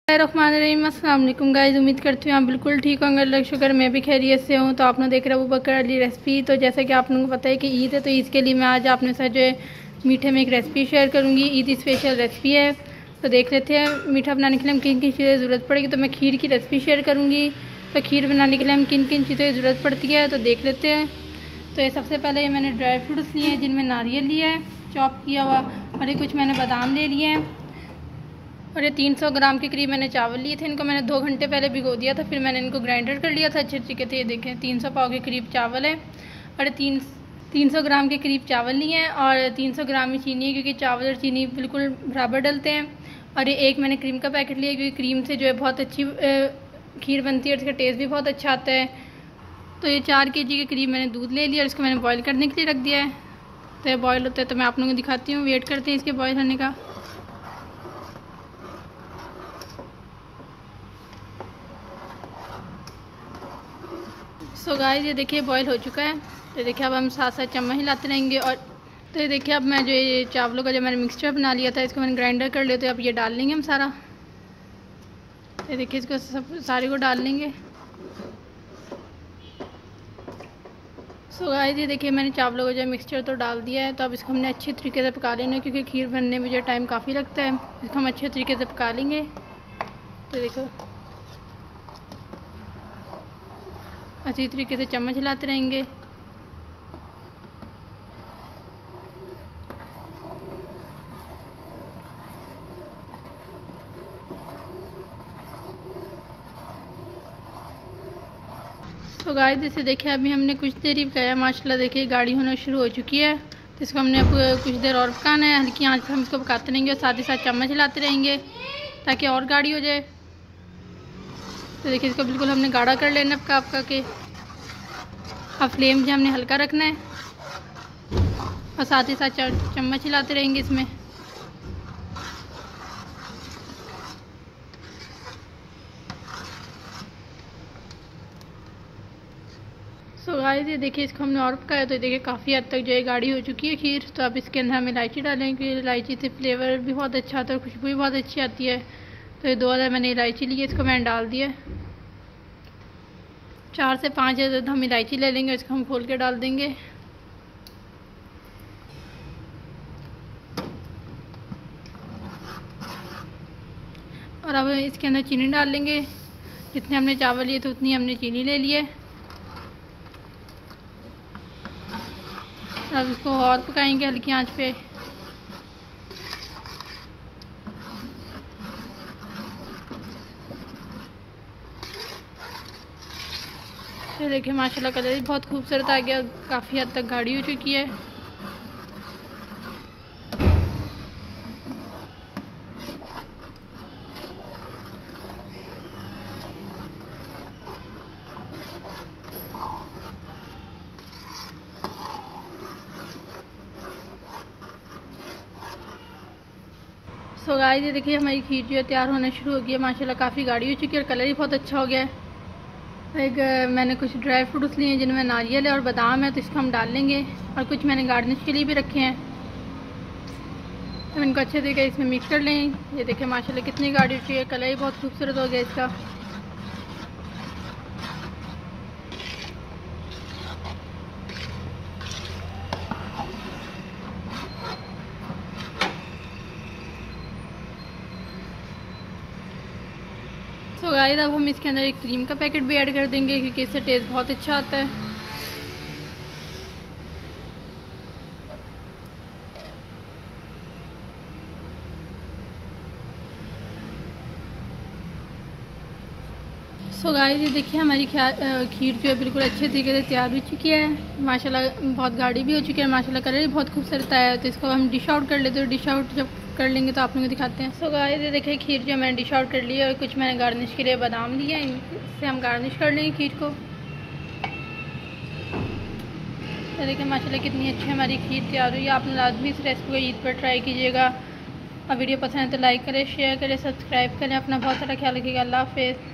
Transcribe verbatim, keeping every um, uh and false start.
रहमानिर्रहीम। अस्सलाम वालेकुम गाइस, उम्मीद करती हूँ आप बिल्कुल ठीक होंगे। अल्लाह का शुक्र मैं भी खैरियत से हूँ। तो आपने देख रहा है अबू बकर अली रेसिपी। तो जैसा कि आप लोगों को पता है कि ईद है, तो ईद के लिए मैं आज आपने साथ जो है मीठे में एक रेसिपी शेयर करूँगी। ईद स्पेशल रेसिपी है। तो देख लेते हैं मीठा बनाने के लिए हम किन किन चीज़ें की ज़रूरत पड़ेगी। तो मैं खीर की रेसिपी शेयर करूँगी। तो खीर बनाने के लिए हम किन किन चीज़ों की ज़रूरत पड़ती है तो देख लेते हैं। तो ये सबसे पहले ये मैंने ड्राई फ्रूट्स लिए हैं, जिनमें नारियल लिया है चॉप किया हुआ, और ये कुछ मैंने बादाम ले लिए हैं, और ये तीन सौ ग्राम के करीब मैंने चावल लिए थे। इनको मैंने दो घंटे पहले भिगो दिया था, फिर मैंने इनको ग्राइंडर कर लिया था अच्छे तरीके से। ये देखें तीन सौ पाव के करीब चावल है, और ये तीन तीन सौ ग्राम के करीब चावल लिए हैं, और तीन सौ ग्राम ही चीनी है, क्योंकि चावल और चीनी बिल्कुल बराबर डलते हैं। और ये एक मैंने क्रीम का पैकेट लिया, क्योंकि क्रीम से जो है बहुत अच्छी खीर बनती है और इसका टेस्ट भी बहुत अच्छा आता है। तो ये चार के जी के करीब मैंने दूध ले लिया और इसको मैंने बॉईल करने के लिए रख दिया है। तो ये बॉयल होता है तो मैं आप लोगों को दिखाती हूँ। वेट करते हैं इसके बॉयल होने का। सो गाइस, ये देखिए बॉयल हो चुका है। तो देखिए अब हम साथ साथ चम्मच हिलाते रहेंगे। और तो ये देखिए अब मैं जो ये चावलों का जो मैंने मिक्सचर बना लिया था, इसको मैंने ग्राइंडर कर लिया। तो अब ये डाल लेंगे हम सारा। ये देखिए इसको सब सारे को डाल लेंगे। सो गाइस, ये देखिए मैंने चावलों का जो मिक्सचर तो डाल दिया है। तो अब इसको हमने अच्छे तरीके से पका लेना है, क्योंकि खीर बनने में जो टाइम काफ़ी लगता है। इसको हम अच्छे तरीके से पका लेंगे। तो देखो अच्छी तरीके से चम्मच हिलाते रहेंगे। तो गाइस, जैसे देखिए अभी हमने कुछ देर ही पकाया, माशाल्लाह देखिए गाढ़ी होना शुरू हो चुकी है। तो इसको हमने अब कुछ देर और पकाना है। हल्की आंच पर हम इसको पकाते रहेंगे और साथ ही साथ चम्मच हिलाते रहेंगे ताकि और गाढ़ी हो जाए। तो देखिए इसको बिल्कुल हमने गाढ़ा कर लेना पका पका के। अब फ्लेम जो हमने हल्का रखना है और साथ ही साथ चम्मच हिलाते रहेंगे इसमें। सो गाइस, ये देखिए इसको हमने और पकाया। तो देखिए काफ़ी हद तक जो है गाढ़ी हो चुकी है खीर। तो अब इसके अंदर हम इलायची डालेंगे। इलायची से फ्लेवर भी बहुत अच्छा आता है और खुशबू भी बहुत अच्छी आती है। तो ये दो हज़ार मैंने इलायची ली है, इसको मैंने डाल दिया। चार से पाँच हज़ार हम इलायची ले लेंगे, इसको हम खोल के डाल देंगे। और अब इसके अंदर चीनी डाल लेंगे। जितने हमने चावल लिए थे उतनी हमने चीनी ले लिए। अब इसको और पकाएंगे हल्की आंच पे। ये देखिए माशाल्लाह कलर भी बहुत खूबसूरत आ गया, काफ़ी हद तक गाढ़ी हो चुकी है। सो गाइस, ये देखिए हमारी खीर जो है तैयार होना शुरू हो गई है। माशाल्लाह काफ़ी गाढ़ी हो चुकी है और कलर भी बहुत अच्छा हो गया है। एक मैंने कुछ ड्राई फ्रूट्स लिए हैं, जिनमें नारियल है और बादाम है। तो इसको हम डाल लेंगे, और कुछ मैंने गार्निश के लिए भी रखे हैं। तो इनको अच्छे तरीके इसमें मिक्स कर लें। ये देखिए माशाल्लाह कितनी गाढ़ी हो चुकी है, कलर भी बहुत खूबसूरत हो गया इसका। तो गाइस, अब हम इसके अंदर एक क्रीम का पैकेट भी ऐड कर देंगे, क्योंकि इससे टेस्ट बहुत अच्छा आता है। सो गाइस, ये देखिए हमारी खीर जो है बिल्कुल अच्छे तरीके से तैयार हो चुकी है। माशाल्लाह बहुत गाढ़ी भी हो चुकी है, माशाल्लाह कलर भी बहुत खूबसूरत आया है। तो इसको हम डिश आउट कर लेते हैं। डिश आउट जब कर लेंगे तो आप लोगों को दिखाते हैं। सो गाइस, ये देखिए खीर जो मैंने डिश आउट कर ली है, और कुछ मैंने गार्निश के लिए बादाम लिया है, इससे हम गार्निश कर लेंगे खीर को। तो देखिए माशाल्लाह कितनी अच्छी हमारी खीर तैयार हुई है। आप लाजमी इस रेसिपी को ईद पर ट्राई कीजिएगा। और वीडियो पसंद है तो लाइक करें, शेयर करें, सब्सक्राइब करें। अपना बहुत सारा ख्याल रखिएगा। अल्लाह हाफ़िज़।